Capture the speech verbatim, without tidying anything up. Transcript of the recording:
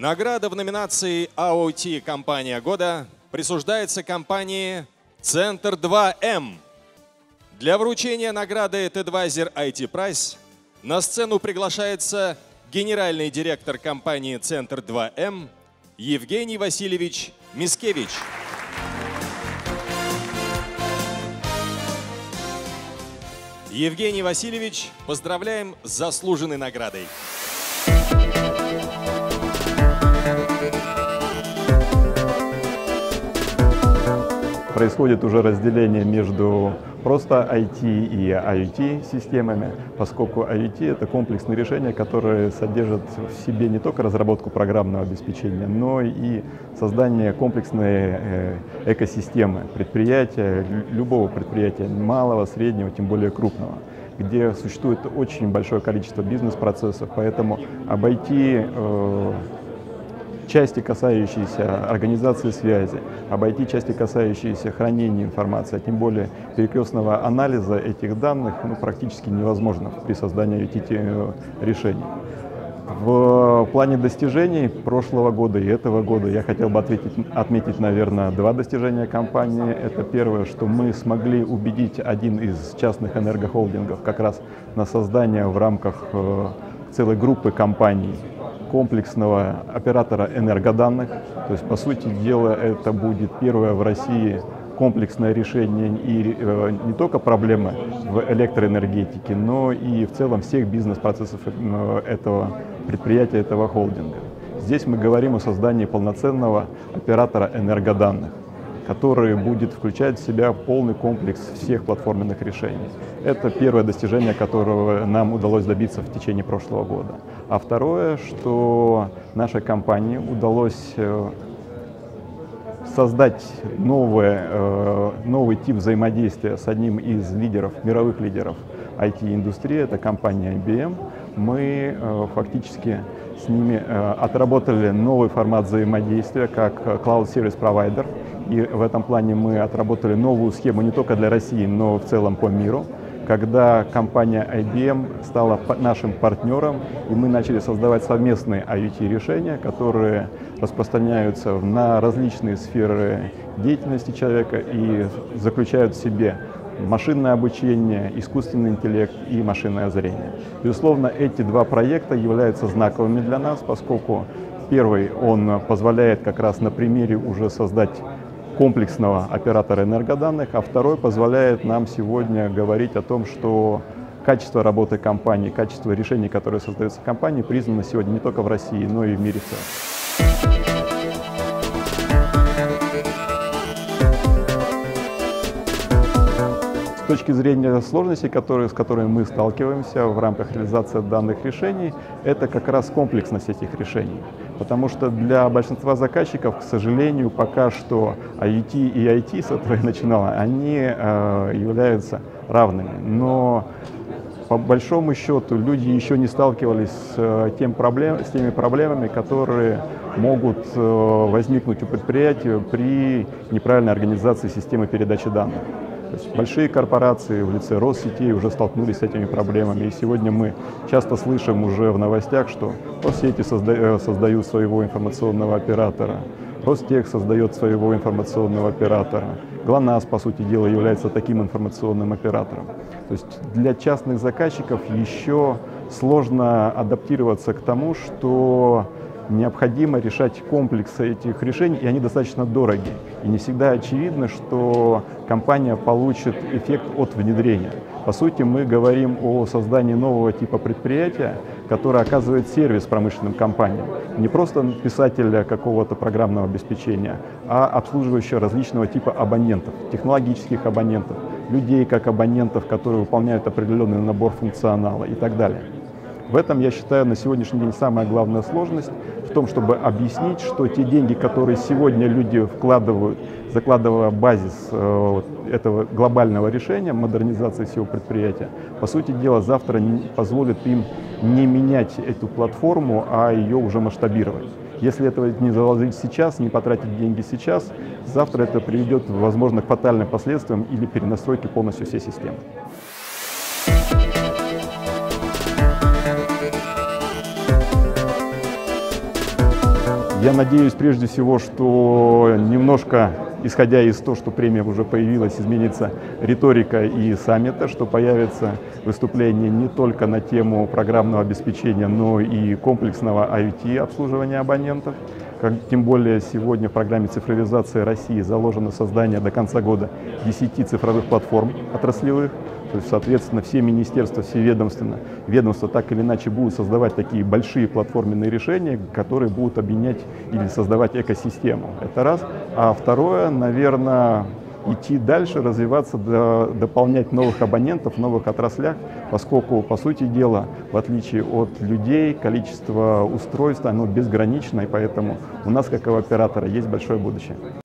Награда в номинации ай о ти «Компания года» присуждается компании Центр два эм. Для вручения награды Tedvisor ай ти Prize на сцену приглашается генеральный директор компании Центр два эм Евгений Васильевич Мискевич. Евгений Васильевич, поздравляем с заслуженной наградой. Происходит уже разделение между просто ай ти и ай о ти системами, поскольку ай о ти — это комплексные решения, которые содержат в себе не только разработку программного обеспечения, но и создание комплексной экосистемы предприятия, любого предприятия, малого, среднего, тем более крупного, где существует очень большое количество бизнес-процессов, поэтому об ай ти э, части, касающиеся организации связи, об ай ти части, касающиеся хранения информации, а тем более перекрестного анализа этих данных, ну, практически невозможно при создании ай ти решений. В плане достижений прошлого года и этого года я хотел бы ответить, отметить, наверное, два достижения компании. Это первое, что мы смогли убедить один из частных энергохолдингов как раз на создание в рамках целой группы компаний комплексного оператора энергоданных. То есть, по сути дела, это будет первое в России комплексное решение и э, не только проблемы в электроэнергетике, но и в целом всех бизнес-процессов э, этого предприятия, этого холдинга. Здесь мы говорим о создании полноценного оператора энергоданных, который будет включать в себя полный комплекс всех платформенных решений. Это первое достижение, которого нам удалось добиться в течение прошлого года. А второе, что нашей компании удалось создать новое, новый тип взаимодействия с одним из лидеров, мировых лидеров ай ти-индустрии, это компания ай би эм. Мы фактически с ними отработали новый формат взаимодействия как Cloud Service Provider. И в этом плане мы отработали новую схему не только для России, но в целом по миру, когда компания ай би эм стала нашим партнером, и мы начали создавать совместные ай о ти решения, которые распространяются на различные сферы деятельности человека и заключают в себе машинное обучение, искусственный интеллект и машинное зрение. Безусловно, эти два проекта являются знаковыми для нас, поскольку первый, он позволяет как раз на примере уже создать комплексного оператора энергоданных, а второй позволяет нам сегодня говорить о том, что качество работы компании, качество решений, которые создаются в компании, признано сегодня не только в России, но и в мире в целом. С точки зрения сложностей, которые, с которыми мы сталкиваемся в рамках реализации данных решений, это как раз комплексность этих решений. Потому что для большинства заказчиков, к сожалению, пока что ай о ти и ай ти, с этого я начинала, они э, являются равными. Но по большому счету люди еще не сталкивались с, э, тем проблем, с теми проблемами, которые могут э, возникнуть у предприятия при неправильной организации системы передачи данных. То есть большие корпорации в лице Россетей уже столкнулись с этими проблемами. И сегодня мы часто слышим уже в новостях, что Россети созда- создают своего информационного оператора, Ростех создает своего информационного оператора, ГЛОНАСС, по сути дела, является таким информационным оператором. То есть для частных заказчиков еще сложно адаптироваться к тому, что необходимо решать комплекс этих решений, и они достаточно дороги. И не всегда очевидно, что компания получит эффект от внедрения. По сути, мы говорим о создании нового типа предприятия, которое оказывает сервис промышленным компаниям. Не просто писателя какого-то программного обеспечения, а обслуживающего различного типа абонентов, технологических абонентов, людей как абонентов, которые выполняют определенный набор функционала и так далее. В этом, я считаю, на сегодняшний день самая главная сложность в том, чтобы объяснить, что те деньги, которые сегодня люди вкладывают, закладывая базис э, этого глобального решения, модернизации всего предприятия, по сути дела, завтра не позволит им не менять эту платформу, а ее уже масштабировать. Если этого не заложить сейчас, не потратить деньги сейчас, завтра это приведет, возможно, к фатальным последствиям или перенастройке полностью всей системы. Я надеюсь, прежде всего, что немножко, исходя из того, что премия уже появилась, изменится риторика и саммита, что появится выступление не только на тему программного обеспечения, но и комплексного ай о ти обслуживания абонентов. Как, тем более сегодня в программе цифровизации России заложено создание до конца года десяти цифровых платформ отраслевых. То есть, соответственно, все министерства, все ведомства, ведомства так или иначе будут создавать такие большие платформенные решения, которые будут объединять или создавать экосистему. Это раз. А второе, наверное, идти дальше, развиваться, до, дополнять новых абонентов в новых отраслях, поскольку, по сути дела, в отличие от людей, количество устройств, оно безгранично, и поэтому у нас, как и у оператора, есть большое будущее.